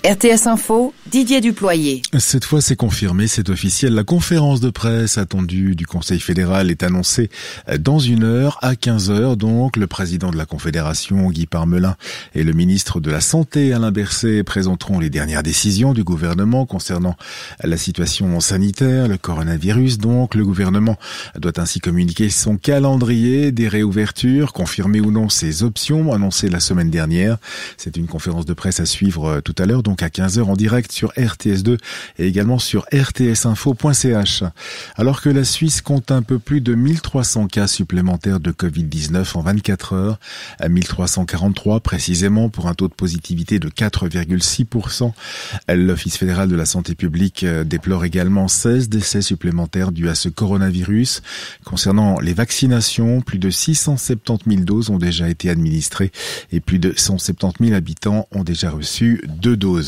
RTS Info, Didier Duployer. Cette fois, c'est confirmé, c'est officiel. La conférence de presse attendue du Conseil fédéral est annoncée dans 1 heure, à 15h. Donc, le président de la Confédération, Guy Parmelin, et le ministre de la Santé, Alain Berset, présenteront les dernières décisions du gouvernement concernant la situation sanitaire, le coronavirus. Donc, le gouvernement doit ainsi communiquer son calendrier des réouvertures, confirmer ou non ses options annoncées la semaine dernière. C'est une conférence de presse à suivre tout à l'heure, donc à 15h en direct sur RTS2 et également sur rtsinfo.ch. Alors que la Suisse compte un peu plus de 1300 cas supplémentaires de Covid-19 en 24 heures, à 1343 précisément, pour un taux de positivité de 4,6%. L'Office fédéral de la santé publique déplore également 16 décès supplémentaires dus à ce coronavirus. Concernant les vaccinations, plus de 670 000 doses ont déjà été administrées et plus de 170 000 habitants ont déjà reçu 2 doses.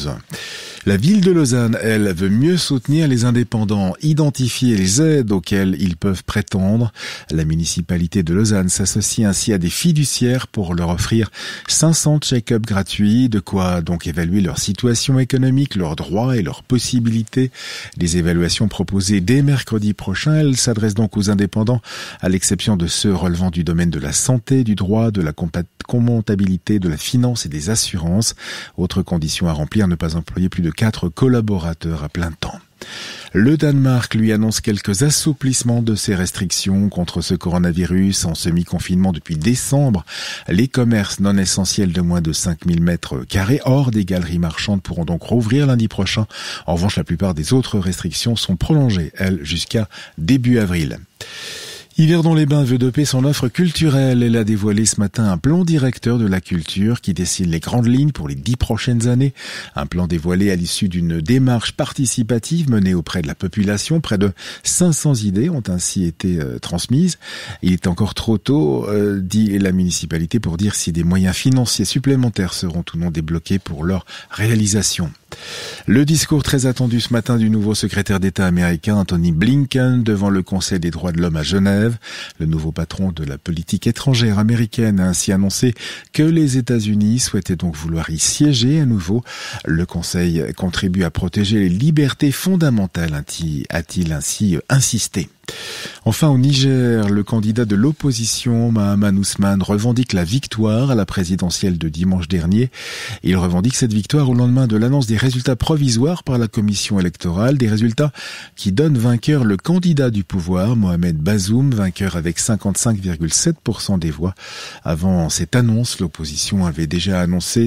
La ville de Lausanne, elle, veut mieux soutenir les indépendants, identifier les aides auxquelles ils peuvent prétendre. La municipalité de Lausanne s'associe ainsi à des fiduciaires pour leur offrir 500 check-up gratuits, de quoi donc évaluer leur situation économique, leurs droits et leurs possibilités. Les évaluations proposées dès mercredi prochain, elles s'adressent donc aux indépendants, à l'exception de ceux relevant du domaine de la santé, du droit, de la comptabilité, de la finance et des assurances. Autre condition à remplir, ne pas employer plus de 4 collaborateurs à plein temps. Le Danemark, lui, annonce quelques assouplissements de ses restrictions contre ce coronavirus. En semi-confinement depuis décembre, les commerces non essentiels de moins de 5000 mètres carrés hors des galeries marchandes pourront donc rouvrir lundi prochain. En revanche, la plupart des autres restrictions sont prolongées, elles, jusqu'à début avril. Yverdon-les-Bains veut doper son offre culturelle. Elle a dévoilé ce matin un plan directeur de la culture qui dessine les grandes lignes pour les 10 prochaines années. Un plan dévoilé à l'issue d'une démarche participative menée auprès de la population. Près de 500 idées ont ainsi été transmises. Il est encore trop tôt, dit la municipalité, pour dire si des moyens financiers supplémentaires seront ou non débloqués pour leur réalisation. Le discours très attendu ce matin du nouveau secrétaire d'État américain Antony Blinken devant le Conseil des droits de l'homme à Genève. Le nouveau patron de la politique étrangère américaine a ainsi annoncé que les États-Unis souhaitaient donc vouloir y siéger à nouveau. Le Conseil contribue à protéger les libertés fondamentales, a-t-il ainsi insisté. Enfin, au Niger, le candidat de l'opposition, Mahaman Ousmane, revendique la victoire à la présidentielle de dimanche dernier. Il revendique cette victoire au lendemain de l'annonce des résultats provisoires par la commission électorale, des résultats qui donnent vainqueur le candidat du pouvoir, Mohamed Bazoum, vainqueur avec 55,7% des voix. Avant cette annonce, l'opposition avait déjà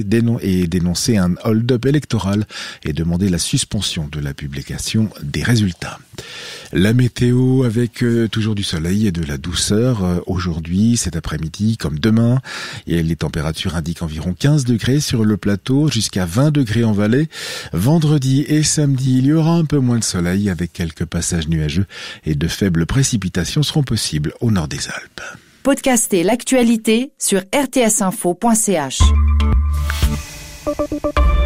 dénoncé un hold-up électoral et demandé la suspension de la publication des résultats. La météo avec toujours du soleil et de la douceur aujourd'hui, cet après-midi comme demain. Et les températures indiquent environ 15 degrés sur le plateau, jusqu'à 20 degrés en vallée. Vendredi et samedi, il y aura un peu moins de soleil avec quelques passages nuageux et de faibles précipitations seront possibles au nord des Alpes. Podcastez l'actualité sur rtsinfo.ch.